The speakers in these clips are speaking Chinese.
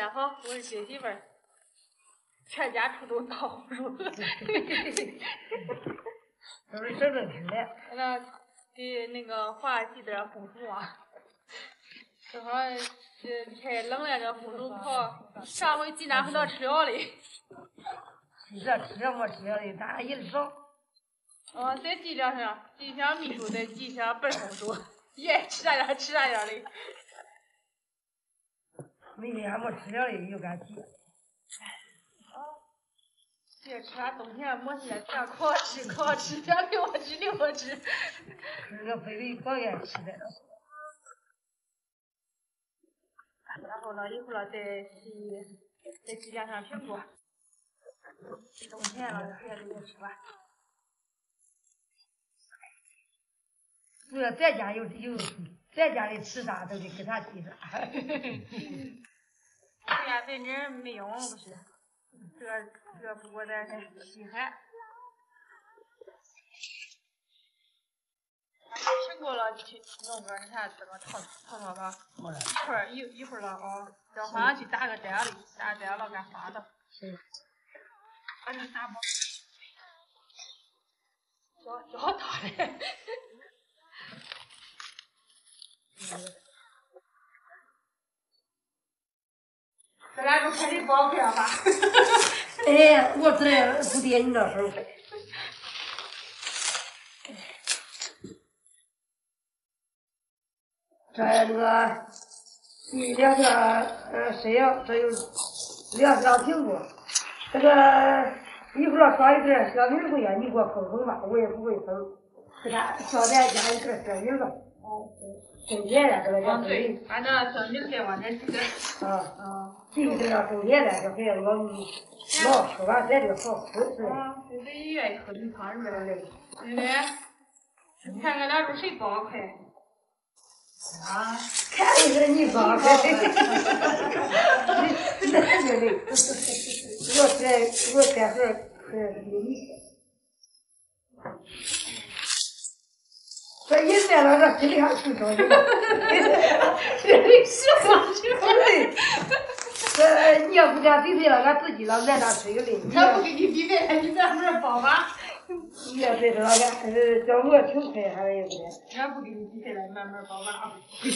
家好，我是姐媳妇儿，全家出动倒红薯。都是省着吃的。 那给那个华寄点红薯啊，正好天冷了，这红薯泡，上回寄那很多吃了的。 吃没吃的，咱一少。 哦，再寄两箱，寄一箱秘书，再寄一箱白红薯，也吃啥样吃啥样的。 明天还没吃了的，又敢寄。 别吃啥冬天没事全可好吃，可好吃，全留我吃，留我吃。 吃个非得光愿吃的。 然后呢，一会儿再寄两箱苹果。冬天了，别留着吃吧。 主要在家在家里吃啥都得给他寄啥。 哎呀，对人没用不是？这不过咱是稀罕。苹果了，去弄个啥这个炒吧。一会儿了啊，这好像去打个针了，打针了干啥的？ 是。 俺这打包。小大的。咱俩都开始包票吧。 哎，我这不爹你那时候开。这个两个谁呀？这有两箱苹果，这个一会儿刷一点小米不呀？你给我分吧，我也不会分，给他捎带加一点小米吧。冬天了，这个叫对，反正小米再往这寄点。 寄这个冬天了，这还要老吃完再就好吃是。 谁得愿意喝这汤热的，对不对？你看俺俩说谁包快？ 看一个你包快，那就累。我待会儿你。这一来了，这心里还挺高兴的。 这是吗？ 这你要不讲比赛了，俺自己了，俺哪吃有的。 他不给你比赛，你在那包吧。 你要对着俺叫我挺快还是有的。 俺不给你比赛了，慢慢包吧啊。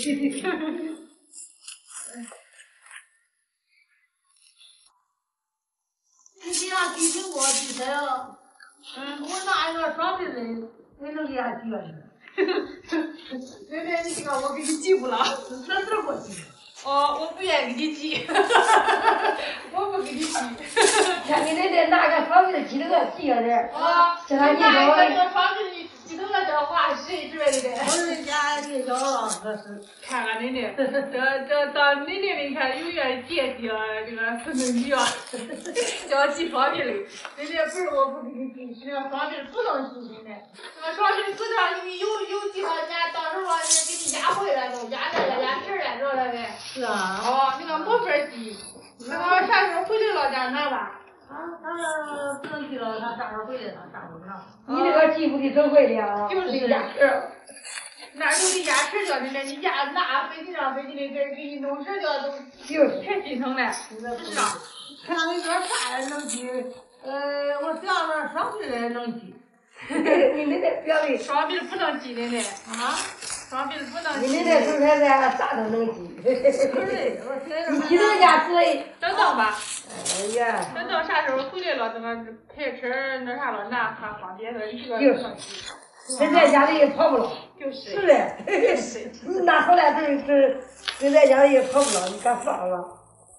你这样比苹果比赛了，我拿一个双倍的，我能给他举了。 奶奶，你这个我给你寄不了， 那怎么寄？ 哦，我不愿意给你寄，我不给你寄。 看你奶奶拿个双倍的寄那个寄了点。叫他拿一个双倍的寄那个叫话谁之类的。 我人家你小老师看看奶奶，这到奶奶你看永远惦记了这个孙子女啊，叫我寄双倍的。奶奶不是我不给你寄，是要双倍不能寄奶奶。那双倍不能你有几号钱，到时候给你压回来都压这个压皮了，知道了呗？ 是啊。 哦，那个没法寄，那个啥时候回来了家拿吧。 他不能寄了，他啥时候回来了？啥时候拿？你那个寄不给整坏的， 就是压皮。 那就得压皮掉，奶你压拿飞机上飞机的给你弄折掉都就是太心疼了，是吧？ 看那个啥能寄，我想那双倍的能寄。你奶奶表妹双倍不能寄奶奶双倍不能寄。 你奶奶手才咱啥都能寄。你寄人家水。 等等吧。 哎呀。 等到啥时候回来了，等个开车那啥了，拿还方便了，你这个就是。现在家里也跑不了。 就是。 是的。你拿回来这在家里也跑不了，你敢放吗？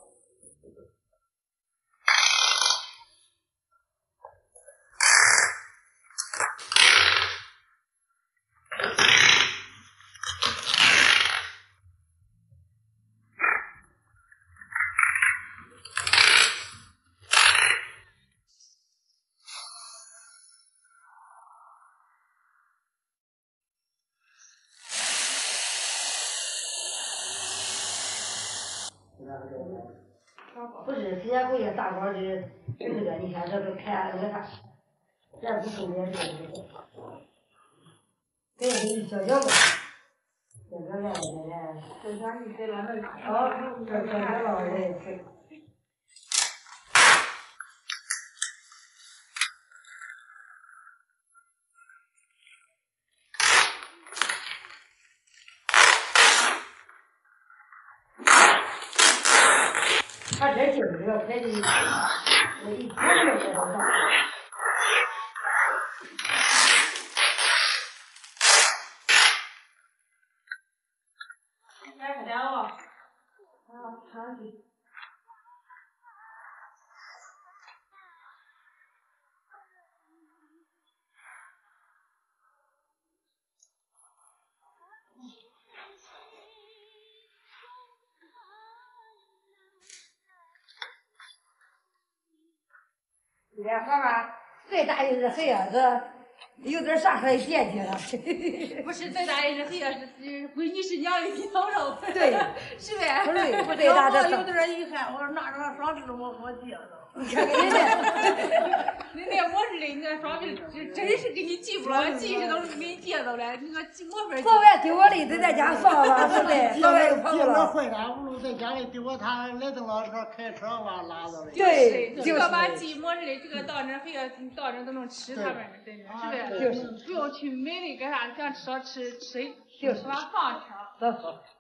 不是，人家国家大官的这个，你看这都看那个啥，咱不中间这个，给你小小的。 这个了， 这家你给了那好，这了，哎。他这就是要开的，我一天就知道啥。 来快点哦！啊，上去。 这蛤蟆最大一只黑呀，这有点啥还惦记了。 不是最大一只黑呀，是闺女是娘的娘肉。 对， 是呗？ 不对，大这有的人一看，我说拿着双指我记着。 你看人家， 那我是的，你看双皮真是给你记不了，记是都给你记着了。你说没法记。 昨晚丢我的，得在家放了，是不是？昨晚又跑记了了。 回来，不如在家里丢我他来邓老师开车把拉到的。 对， 这个把记摸着的，这个到那黑呀，到那都能吃他们的，真的，是不是？ 就是不用去买的，干啥想吃吃， 就是把放吃。 走。